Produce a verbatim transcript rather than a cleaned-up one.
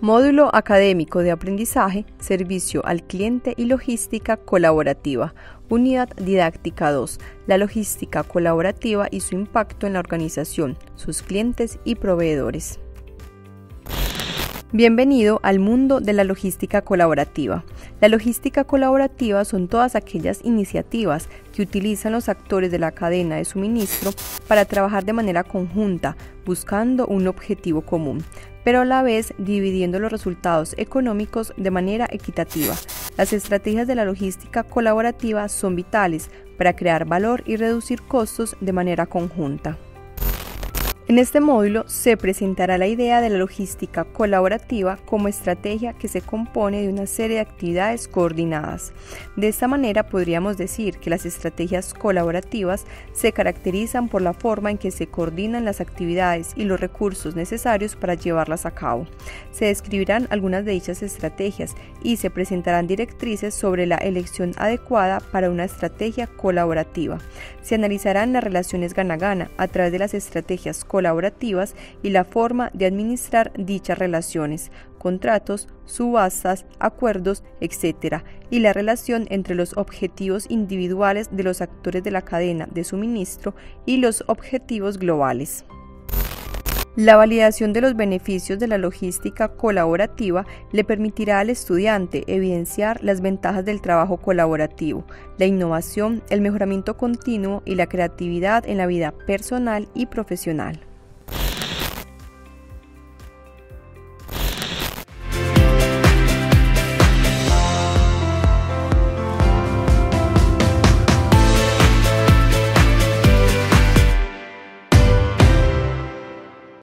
Módulo académico de aprendizaje, servicio al cliente y logística colaborativa. Unidad didáctica dos. La logística colaborativa y su impacto en la organización, sus clientes y proveedores. Bienvenido al mundo de la logística colaborativa. La logística colaborativa son todas aquellas iniciativas que utilizan los actores de la cadena de suministro para trabajar de manera conjunta, buscando un objetivo común, pero a la vez dividiendo los resultados económicos de manera equitativa. Las estrategias de la logística colaborativa son vitales para crear valor y reducir costos de manera conjunta. En este módulo se presentará la idea de la logística colaborativa como estrategia que se compone de una serie de actividades coordinadas. De esta manera podríamos decir que las estrategias colaborativas se caracterizan por la forma en que se coordinan las actividades y los recursos necesarios para llevarlas a cabo. Se describirán algunas de dichas estrategias y se presentarán directrices sobre la elección adecuada para una estrategia colaborativa. Se analizarán las relaciones gana-gana a través de las estrategias colaborativas y la forma de administrar dichas relaciones, contratos, subastas, acuerdos, etcétera, y la relación entre los objetivos individuales de los actores de la cadena de suministro y los objetivos globales. La validación de los beneficios de la logística colaborativa le permitirá al estudiante evidenciar las ventajas del trabajo colaborativo, la innovación, el mejoramiento continuo y la creatividad en la vida personal y profesional.